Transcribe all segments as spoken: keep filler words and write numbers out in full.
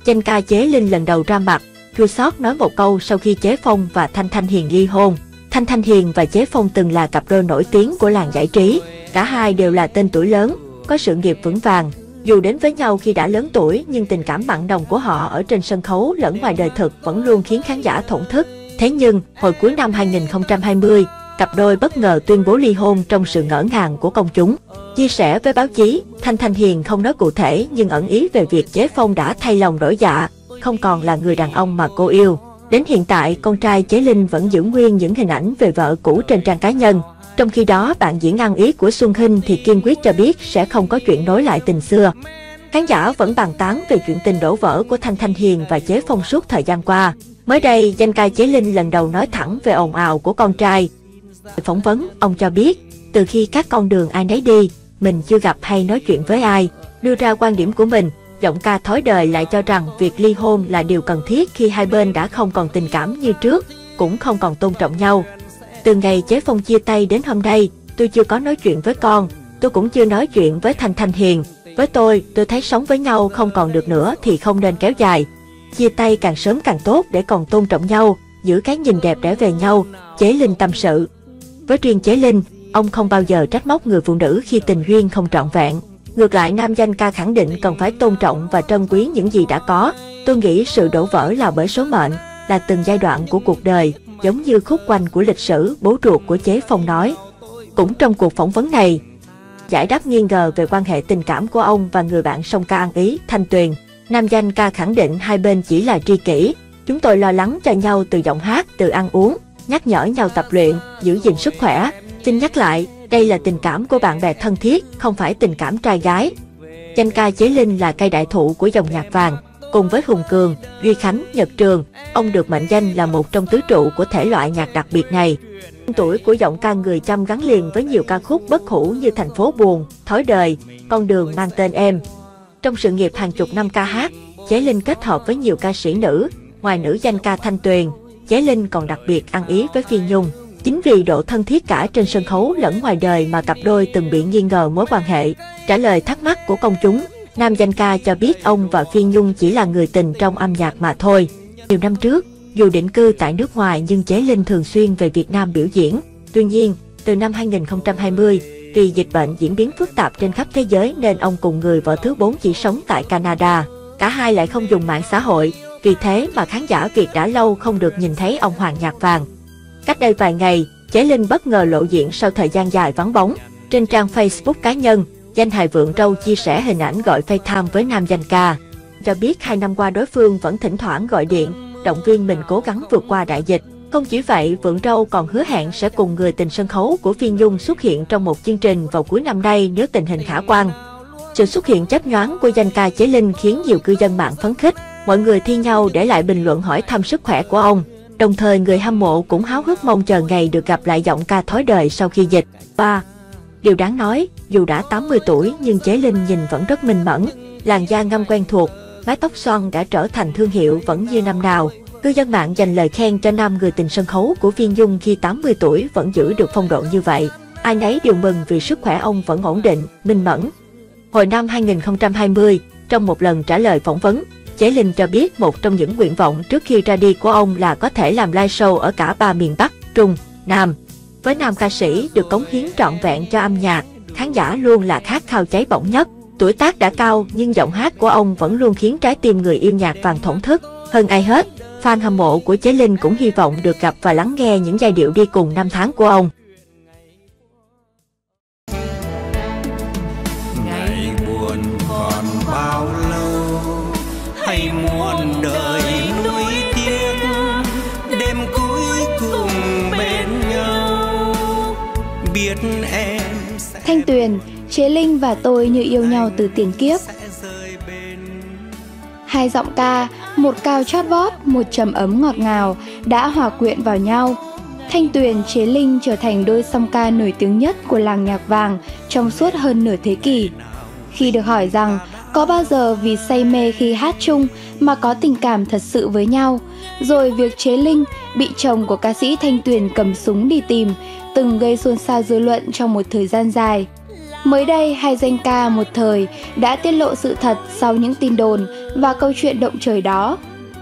danh ca Chế Linh lần đầu ra mặt, chua xót nói một câu sau khi Chế Phong và Thanh Thanh Hiền ly hôn. Thanh Thanh Hiền và Chế Phong từng là cặp đôi nổi tiếng của làng giải trí, cả hai đều là tên tuổi lớn, có sự nghiệp vững vàng. Dù đến với nhau khi đã lớn tuổi nhưng tình cảm mặn nồng của họ ở trên sân khấu lẫn ngoài đời thực vẫn luôn khiến khán giả thổn thức. Thế nhưng, hồi cuối năm hai nghìn không trăm hai mươi, cặp đôi bất ngờ tuyên bố ly hôn trong sự ngỡ ngàng của công chúng. Chia sẻ với báo chí, Thanh Thanh Hiền không nói cụ thể nhưng ẩn ý về việc Chế Phong đã thay lòng đổi dạ, không còn là người đàn ông mà cô yêu. Đến hiện tại, con trai Chế Linh vẫn giữ nguyên những hình ảnh về vợ cũ trên trang cá nhân. Trong khi đó, bạn diễn ăn ý của Xuân Hinh thì kiên quyết cho biết sẽ không có chuyện nối lại tình xưa. Khán giả vẫn bàn tán về chuyện tình đổ vỡ của Thanh Thanh Hiền và Chế Phong suốt thời gian qua. Mới đây, danh ca Chế Linh lần đầu nói thẳng về ồn ào của con trai. Phỏng vấn, ông cho biết, từ khi các con đường ai nấy đi, mình chưa gặp hay nói chuyện với ai. Đưa ra quan điểm của mình, giọng ca thói đời lại cho rằng việc ly hôn là điều cần thiết khi hai bên đã không còn tình cảm như trước, cũng không còn tôn trọng nhau. Từ ngày Chế Phong chia tay đến hôm nay, tôi chưa có nói chuyện với con, tôi cũng chưa nói chuyện với Thanh Thanh Hiền. Với tôi, tôi thấy sống với nhau không còn được nữa thì không nên kéo dài. Chia tay càng sớm càng tốt để còn tôn trọng nhau, giữ cái nhìn đẹp để về nhau, Chế Linh tâm sự. Với riêng Chế Linh, ông không bao giờ trách móc người phụ nữ khi tình duyên không trọn vẹn. Ngược lại, nam danh ca khẳng định cần phải tôn trọng và trân quý những gì đã có. Tôi nghĩ sự đổ vỡ là bởi số mệnh, là từng giai đoạn của cuộc đời, giống như khúc quanh của lịch sử, bố ruột của Chế Phong nói. Cũng trong cuộc phỏng vấn này, giải đáp nghi ngờ về quan hệ tình cảm của ông và người bạn song ca ăn ý, Thanh Tuyền, nam danh ca khẳng định hai bên chỉ là tri kỷ. Chúng tôi lo lắng cho nhau từ giọng hát, từ ăn uống, nhắc nhở nhau tập luyện, giữ gìn sức khỏe. Xin nhắc lại, đây là tình cảm của bạn bè thân thiết, không phải tình cảm trai gái. Danh ca Chế Linh là cây đại thụ của dòng nhạc vàng. Cùng với Hùng Cường, Duy Khánh, Nhật Trường, ông được mệnh danh là một trong tứ trụ của thể loại nhạc đặc biệt này. Tuổi của giọng ca người Chăm gắn liền với nhiều ca khúc bất hủ như Thành phố buồn, Thói đời, Con đường mang tên em. Trong sự nghiệp hàng chục năm ca hát, Chế Linh kết hợp với nhiều ca sĩ nữ. Ngoài nữ danh ca Thanh Tuyền, Chế Linh còn đặc biệt ăn ý với Phi Nhung. Chính vì độ thân thiết cả trên sân khấu lẫn ngoài đời mà cặp đôi từng bị nghi ngờ mối quan hệ. Trả lời thắc mắc của công chúng, nam danh ca cho biết ông và Phi Nhung chỉ là người tình trong âm nhạc mà thôi. Nhiều năm trước, dù định cư tại nước ngoài nhưng Chế Linh thường xuyên về Việt Nam biểu diễn. Tuy nhiên, từ năm hai nghìn không trăm hai mươi, vì dịch bệnh diễn biến phức tạp trên khắp thế giới nên ông cùng người vợ thứ bốn chỉ sống tại Canada. Cả hai lại không dùng mạng xã hội, vì thế mà khán giả Việt đã lâu không được nhìn thấy ông Hoàng Nhạc Vàng. Cách đây vài ngày, Chế Linh bất ngờ lộ diện sau thời gian dài vắng bóng. Trên trang Facebook cá nhân, danh hài Vượng Râu chia sẻ hình ảnh gọi FaceTime với nam danh ca. Cho biết hai năm qua đối phương vẫn thỉnh thoảng gọi điện, động viên mình cố gắng vượt qua đại dịch. Không chỉ vậy, Vượng Râu còn hứa hẹn sẽ cùng người tình sân khấu của Phi Nhung xuất hiện trong một chương trình vào cuối năm nay nếu tình hình khả quan. Sự xuất hiện chớp nhoáng của danh ca Chế Linh khiến nhiều cư dân mạng phấn khích. Mọi người thi nhau để lại bình luận hỏi thăm sức khỏe của ông. Đồng thời người hâm mộ cũng háo hức mong chờ ngày được gặp lại giọng ca thói đời sau khi dịch. ba. Điều đáng nói, dù đã tám mươi tuổi nhưng Chế Linh nhìn vẫn rất minh mẫn, làn da ngăm quen thuộc, mái tóc xoăn đã trở thành thương hiệu vẫn như năm nào. Cư dân mạng dành lời khen cho nam người tình sân khấu của Phi Nhung khi tám mươi tuổi vẫn giữ được phong độ như vậy. Ai nấy đều mừng vì sức khỏe ông vẫn ổn định, minh mẫn. Hồi năm hai nghìn không trăm hai mươi, trong một lần trả lời phỏng vấn, Chế Linh cho biết một trong những nguyện vọng trước khi ra đi của ông là có thể làm live show ở cả ba miền Bắc, Trung, Nam. Với nam ca sĩ được cống hiến trọn vẹn cho âm nhạc, khán giả luôn là khát khao cháy bỏng nhất. Tuổi tác đã cao nhưng giọng hát của ông vẫn luôn khiến trái tim người yêu nhạc vàng thổn thức. Hơn ai hết, fan hâm mộ của Chế Linh cũng hy vọng được gặp và lắng nghe những giai điệu đi cùng năm tháng của ông. Ngày buồn còn bao lâu, hay muôn đời nuối tiếc, đêm cuối cùng bên nhau, biết em sẽ... Thanh Tuyền, Chế Linh và tôi như yêu nhau từ tiền kiếp. Hai giọng ca, một cao chót vót, một trầm ấm ngọt ngào đã hòa quyện vào nhau. Thanh Tuyền, Chế Linh trở thành đôi song ca nổi tiếng nhất của làng nhạc vàng trong suốt hơn nửa thế kỷ. Khi được hỏi rằng có bao giờ vì say mê khi hát chung mà có tình cảm thật sự với nhau, rồi việc Chế Linh bị chồng của ca sĩ Thanh Tuyền cầm súng đi tìm từng gây xôn xao dư luận trong một thời gian dài. Mới đây, hai danh ca một thời đã tiết lộ sự thật sau những tin đồn và câu chuyện động trời đó.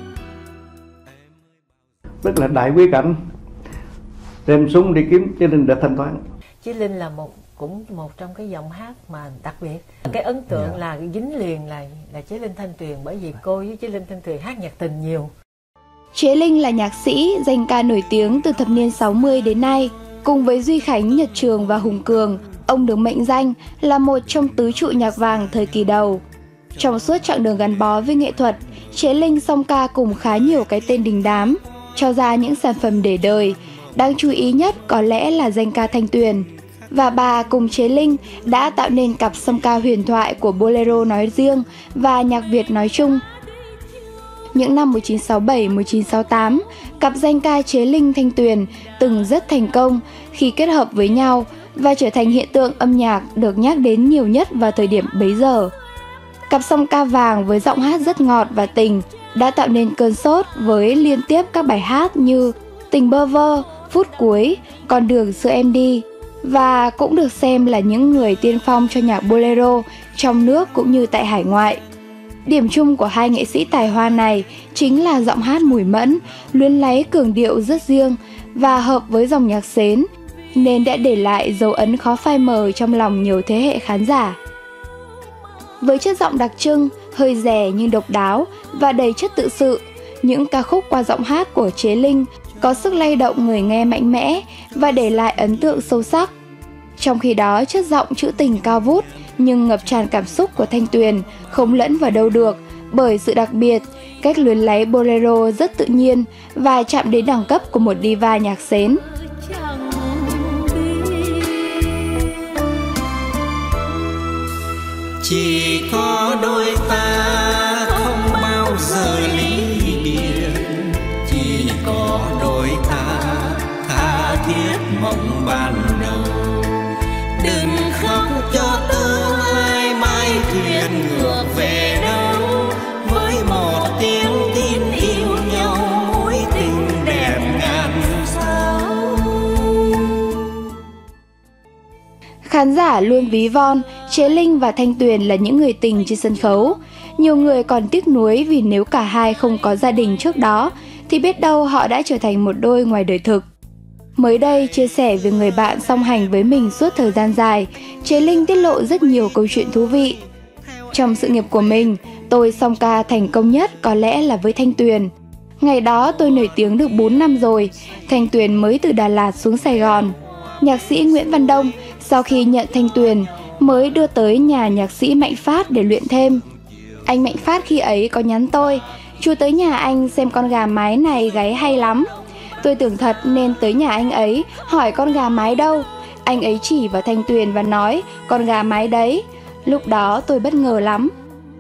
Rất là đại quý cảnh, đem súng đi kiếm Chí Linh để thanh toán. Chí Linh là một cũng một trong cái giọng hát mà đặc biệt. Cái ấn tượng yeah. là dính liền là là Chí Linh Thanh Tuyền, bởi vì cô với Chí Linh Thanh Tuyền hát nhạc tình nhiều. Chí Linh là nhạc sĩ, danh ca nổi tiếng từ thập niên sáu mươi đến nay. Cùng với Duy Khánh, Nhật Trường và Hùng Cường, ông được mệnh danh là một trong tứ trụ nhạc vàng thời kỳ đầu. Trong suốt chặng đường gắn bó với nghệ thuật, Chí Linh song ca cùng khá nhiều cái tên đình đám, cho ra những sản phẩm để đời. Đáng chú ý nhất có lẽ là danh ca Thanh Tuyền. Và bà cùng Chí Linh đã tạo nên cặp song ca huyền thoại của Bolero nói riêng và nhạc Việt nói chung. Những năm một nghìn chín trăm sáu mươi bảy đến một nghìn chín trăm sáu mươi tám, cặp danh ca Chí Linh Thanh Tuyền từng rất thành công khi kết hợp với nhau và trở thành hiện tượng âm nhạc được nhắc đến nhiều nhất vào thời điểm bấy giờ. Cặp song ca vàng với giọng hát rất ngọt và tình đã tạo nên cơn sốt với liên tiếp các bài hát như Tình Bơ Vơ, Phút Cuối, Con Đường Xưa Em Đi, và cũng được xem là những người tiên phong cho nhạc bolero trong nước cũng như tại hải ngoại. Điểm chung của hai nghệ sĩ tài hoa này chính là giọng hát mùi mẫn, luyến láy cường điệu rất riêng và hợp với dòng nhạc xến, nên đã để lại dấu ấn khó phai mờ trong lòng nhiều thế hệ khán giả. Với chất giọng đặc trưng, hơi rẻ nhưng độc đáo và đầy chất tự sự, những ca khúc qua giọng hát của Chí Linh có sức lay động người nghe mạnh mẽ và để lại ấn tượng sâu sắc. Trong khi đó, chất giọng trữ tình cao vút nhưng ngập tràn cảm xúc của Thanh Tuyền không lẫn vào đâu được bởi sự đặc biệt, cách luyến láy bolero rất tự nhiên và chạm đến đẳng cấp của một diva nhạc xến. Chỉ có đôi ta không bao giờ ly biệt, chỉ có đôi ta tha thiết mong ban đầu. Đừng khóc cho tương lai mai thuyền ngược về đâu, với một tiếng tin yêu nhau mối tình đẹp ngàn sao. Khán giả luôn ví von Chí Linh và Thanh Tuyền là những người tình trên sân khấu. Nhiều người còn tiếc nuối vì nếu cả hai không có gia đình trước đó thì biết đâu họ đã trở thành một đôi ngoài đời thực. Mới đây, chia sẻ về người bạn song hành với mình suốt thời gian dài, Chí Linh tiết lộ rất nhiều câu chuyện thú vị. Trong sự nghiệp của mình, tôi song ca thành công nhất có lẽ là với Thanh Tuyền. Ngày đó tôi nổi tiếng được bốn năm rồi, Thanh Tuyền mới từ Đà Lạt xuống Sài Gòn. Nhạc sĩ Nguyễn Văn Đông sau khi nhận Thanh Tuyền mới đưa tới nhà nhạc sĩ Mạnh Phát để luyện thêm. Anh Mạnh Phát khi ấy có nhắn tôi, chú tới nhà anh xem con gà mái này gáy hay lắm. Tôi tưởng thật nên tới nhà anh ấy hỏi con gà mái đâu. Anh ấy chỉ vào Thanh Tuyền và nói con gà mái đấy. Lúc đó tôi bất ngờ lắm.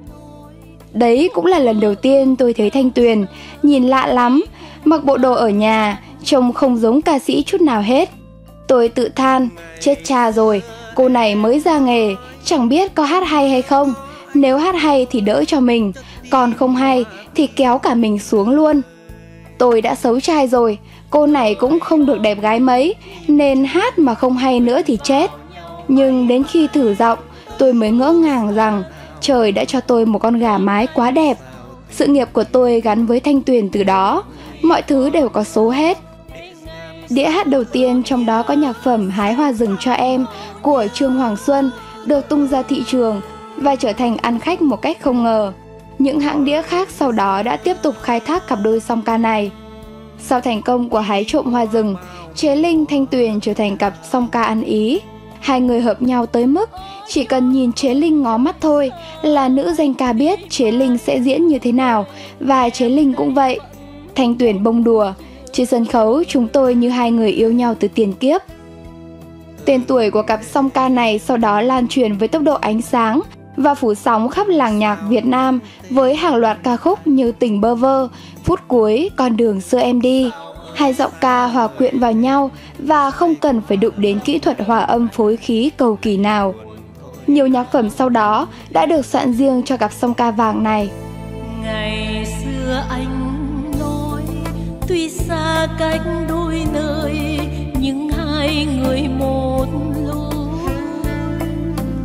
Đấy cũng là lần đầu tiên tôi thấy Thanh Tuyền, nhìn lạ lắm, mặc bộ đồ ở nhà, trông không giống ca sĩ chút nào hết. Tôi tự than, chết cha rồi, cô này mới ra nghề, chẳng biết có hát hay hay không. Nếu hát hay thì đỡ cho mình, còn không hay thì kéo cả mình xuống luôn. Tôi đã xấu trai rồi, cô này cũng không được đẹp gái mấy, nên hát mà không hay nữa thì chết. Nhưng đến khi thử giọng, tôi mới ngỡ ngàng rằng trời đã cho tôi một con gà mái quá đẹp. Sự nghiệp của tôi gắn với Thanh Tuyền từ đó, mọi thứ đều có số hết. Đĩa hát đầu tiên trong đó có nhạc phẩm Hái Hoa Rừng Cho Em của Trương Hoàng Xuân được tung ra thị trường và trở thành ăn khách một cách không ngờ. Những hãng đĩa khác sau đó đã tiếp tục khai thác cặp đôi song ca này. Sau thành công của Hái Trộm Hoa Rừng, Chí Linh Thanh Tuyền trở thành cặp song ca ăn ý. Hai người hợp nhau tới mức chỉ cần nhìn Chí Linh ngó mắt thôi là nữ danh ca biết Chí Linh sẽ diễn như thế nào, và Chí Linh cũng vậy. Thanh Tuyền bông đùa, trên sân khấu chúng tôi như hai người yêu nhau từ tiền kiếp. Tên tuổi của cặp song ca này sau đó lan truyền với tốc độ ánh sáng và phủ sóng khắp làng nhạc Việt Nam với hàng loạt ca khúc như Tình Bơ Vơ, Phút Cuối, Con Đường Xưa Em Đi. Hai giọng ca hòa quyện vào nhau và không cần phải đụng đến kỹ thuật hòa âm phối khí cầu kỳ nào. Nhiều nhạc phẩm sau đó đã được soạn riêng cho cặp song ca vàng này. Ngày xưa anh nói tuy xa cách đôi nơi nhưng hai người một lối,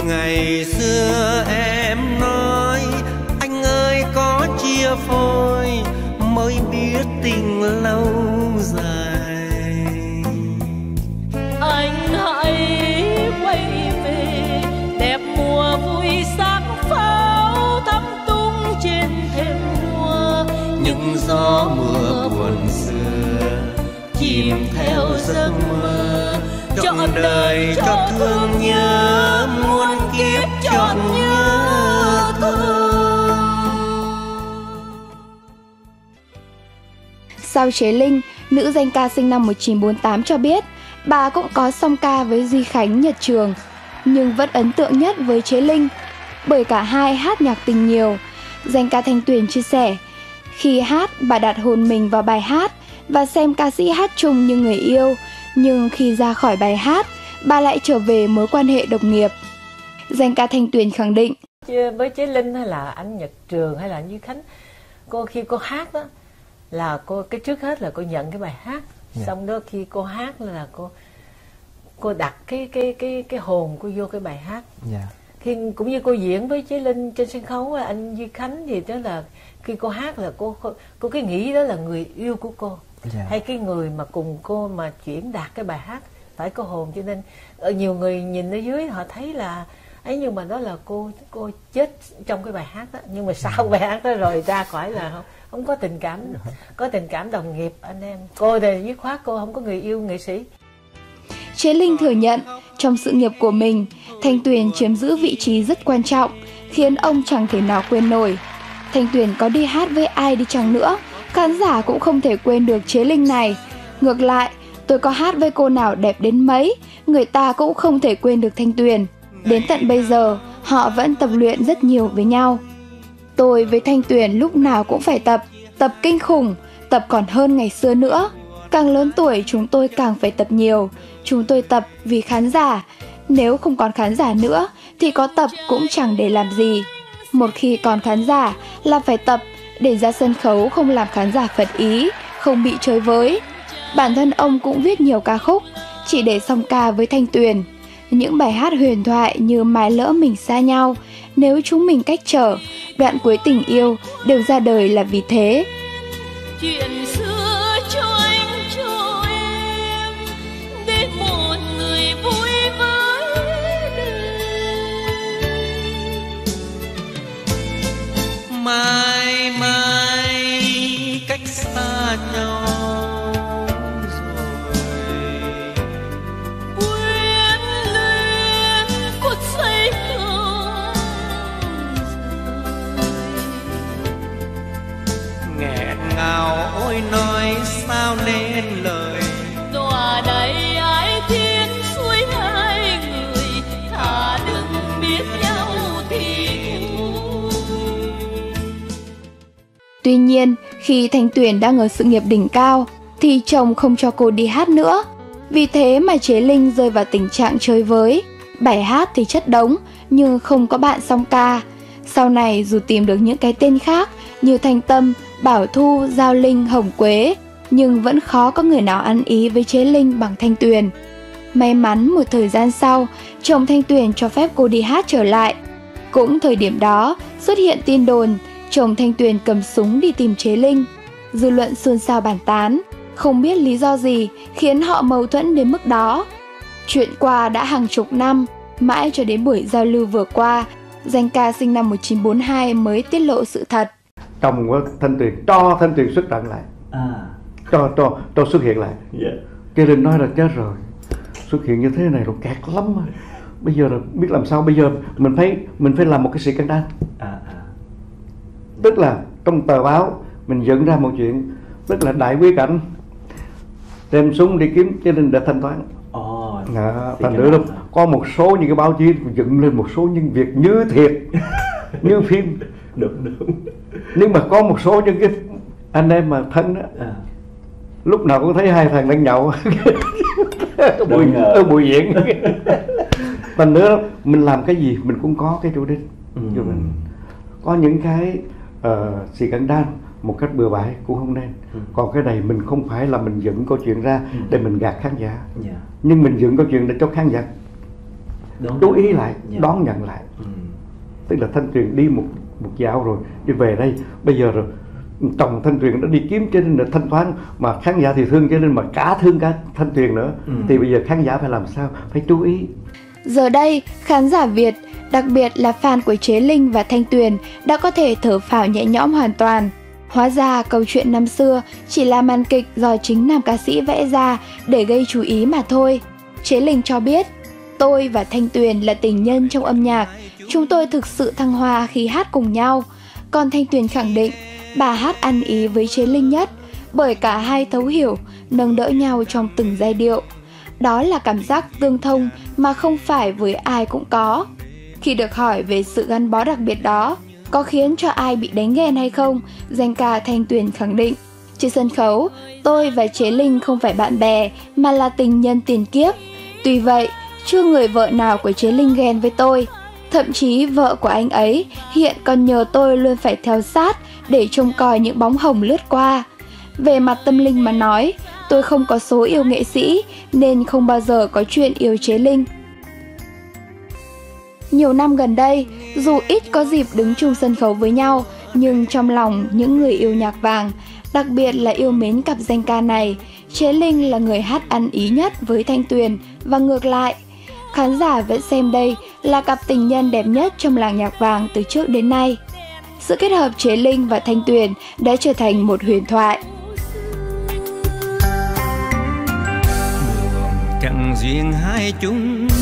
Ngày xưa em nói anh ơi có chia phôi mới biết tình lâu dài. Anh hãy quay về đẹp mùa vui sắc pháo thắm tung trên thềm hoa. Những gió mưa buồn xưa chìm theo giấc mơ, trọn đời cho thương nhớ, muôn kiếp trọn nhớ thương. Sau Chế Linh, nữ danh ca sinh năm một nghìn chín trăm bốn mươi tám cho biết bà cũng có song ca với Duy Khánh, Nhật Trường, nhưng vẫn ấn tượng nhất với Chế Linh bởi cả hai hát nhạc tình nhiều. Danh ca Thanh Tuyền chia sẻ, khi hát bà đặt hồn mình vào bài hát và xem ca sĩ hát chung như người yêu, nhưng khi ra khỏi bài hát bà lại trở về mối quan hệ đồng nghiệp. Danh ca Thanh Tuyền khẳng định, với Chế Linh hay là anh Nhật Trường hay là anh Duy Khánh, cô khi cô hát đó là cô cái trước hết là cô nhận cái bài hát, yeah. Xong đó khi cô hát là cô cô đặt cái cái cái cái hồn cô vô cái bài hát, yeah. Khi cũng như cô diễn với Chế Linh trên sân khấu, anh Duy Khánh thì đó là khi cô hát là cô cô cái nghĩ đó là người yêu của cô, yeah. Hay cái người mà cùng cô mà chuyển đạt cái bài hát phải có hồn, cho nên nhiều người nhìn ở dưới họ thấy là ấy, nhưng mà đó là cô cô chết trong cái bài hát đó, nhưng mà sau bài hát đó rồi ra khỏi là không không có tình cảm, có tình cảm đồng nghiệp anh em. Cô thì dứt khoát cô không có người yêu nghệ sĩ. Chế Linh thừa nhận trong sự nghiệp của mình, Thanh Tuyền chiếm giữ vị trí rất quan trọng, khiến ông chẳng thể nào quên nổi. Thanh Tuyền có đi hát với ai đi chăng nữa, khán giả cũng không thể quên được Chế Linh này. Ngược lại, tôi có hát với cô nào đẹp đến mấy, người ta cũng không thể quên được Thanh Tuyền. Đến tận bây giờ, họ vẫn tập luyện rất nhiều với nhau. Tôi với Thanh Tuyền lúc nào cũng phải tập, tập kinh khủng, tập còn hơn ngày xưa nữa. Càng lớn tuổi chúng tôi càng phải tập nhiều. Chúng tôi tập vì khán giả. Nếu không còn khán giả nữa thì có tập cũng chẳng để làm gì. Một khi còn khán giả là phải tập để ra sân khấu không làm khán giả phật ý, không bị chơi với. Bản thân ông cũng viết nhiều ca khúc chỉ để song ca với Thanh Tuyền. Những bài hát huyền thoại như Mai lỡ mình xa nhau, Nếu chúng mình cách trở, đoạn cuối tình yêu đều ra đời là vì thế. Chuyện xưa cho anh cho em để một người vui với đời. Mai mai cách xa nhau ôi nói sao nên lời. Tòa đầy ái thiên suối hai người, thà đừng biết nhau thì thôi. Tuy nhiên, khi Thanh Tuyền đang ở sự nghiệp đỉnh cao, thì chồng không cho cô đi hát nữa. Vì thế mà Chế Linh rơi vào tình trạng chơi với. Bài hát thì chất đống, nhưng không có bạn song ca. Sau này dù tìm được những cái tên khác như Thanh Tâm, Bảo Thu, Giao Linh, Hồng Quế, nhưng vẫn khó có người nào ăn ý với Chế Linh bằng Thanh Tuyền. May mắn một thời gian sau, chồng Thanh Tuyền cho phép cô đi hát trở lại. Cũng thời điểm đó, xuất hiện tin đồn chồng Thanh Tuyền cầm súng đi tìm Chế Linh. Dư luận xôn xao bàn tán, không biết lý do gì khiến họ mâu thuẫn đến mức đó. Chuyện qua đã hàng chục năm, mãi cho đến buổi giao lưu vừa qua, danh ca sinh năm một nghìn chín trăm bốn mươi hai mới tiết lộ sự thật. Chồng của Thanh Tuyền cho Thanh Tuyền xuất trận lại, à. cho cho cho xuất hiện lại. Yeah. Chế Linh nói là chết rồi, xuất hiện như thế này là kẹt lắm. Bây giờ là biết làm sao, bây giờ mình phải mình phải làm một cái sự căng đan. À, à. Tức là trong tờ báo mình dựng ra một chuyện, tức là đại quý cảnh đem súng đi kiếm Chế Linh để thanh toán. Oh, à, thành nữa đâu có một số những cái báo chí dựng lên một số những việc như thiệt như phim. Đúng đúng. Nhưng mà có một số những cái anh em mà thân đó, à. lúc nào cũng thấy hai thằng đang nhậu ở buổi ở buổi diễn. Thành nữa mình làm cái gì mình cũng có cái chủ đích ừ. cho mình. Có những cái uh, xì căng đan một cách bừa bãi cũng không nên. Ừ. Còn cái này mình không phải là mình dựng câu chuyện ra ừ. để mình gạt khán giả, yeah. nhưng mình dựng câu chuyện để cho khán giả đón chú ý lại, yeah. đón nhận lại. Ừ. Tức là Thanh Tuyền đi một một dạo rồi đi về đây, bây giờ rồi chồng Thanh Tuyền đã đi kiếm cho nên là thanh toán, mà khán giả thì thương cho nên mà cả thương cả Thanh Tuyền nữa. Ừ. Thì bây giờ khán giả phải làm sao, phải chú ý. Giờ đây, khán giả Việt, đặc biệt là fan của Chế Linh và Thanh Tuyền đã có thể thở phào nhẹ nhõm hoàn toàn. Hóa ra câu chuyện năm xưa chỉ là màn kịch do chính nam ca sĩ vẽ ra để gây chú ý mà thôi. Chế Linh cho biết, tôi và Thanh Tuyền là tình nhân trong âm nhạc, chúng tôi thực sự thăng hoa khi hát cùng nhau. Còn Thanh Tuyền khẳng định, bà hát ăn ý với Chế Linh nhất, bởi cả hai thấu hiểu, nâng đỡ nhau trong từng giai điệu. Đó là cảm giác tương thông mà không phải với ai cũng có. Khi được hỏi về sự gắn bó đặc biệt đó, có khiến cho ai bị đánh ghen hay không, danh ca Thanh Tuyền khẳng định, trên sân khấu, tôi và Chế Linh không phải bạn bè mà là tình nhân tiền kiếp. Tuy vậy, chưa người vợ nào của Chế Linh ghen với tôi. Thậm chí vợ của anh ấy hiện còn nhờ tôi luôn phải theo sát để trông coi những bóng hồng lướt qua. Về mặt tâm linh mà nói, tôi không có số yêu nghệ sĩ nên không bao giờ có chuyện yêu Chế Linh. Nhiều năm gần đây, dù ít có dịp đứng chung sân khấu với nhau, nhưng trong lòng những người yêu nhạc vàng, đặc biệt là yêu mến cặp danh ca này, Chế Linh là người hát ăn ý nhất với Thanh Tuyền và ngược lại. Khán giả vẫn xem đây là cặp tình nhân đẹp nhất trong làng nhạc vàng từ trước đến nay. Sự kết hợp Chế Linh và Thanh Tuyền đã trở thành một huyền thoại. Đường chẳng duyên hai chúng